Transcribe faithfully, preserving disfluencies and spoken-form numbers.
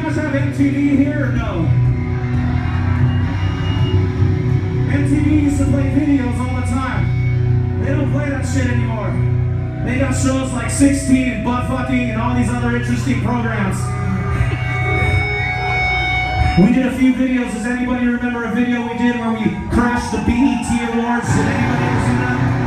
guys have M T V here or no? M T V used to play videos all the time. They don't play that shit anymore. They got shows like sixteen and Butt Fucking and all these other interesting programs. We did a few videos. Does anybody remember a video we did where we crashed the B E T Awards? Did anybody ever see that?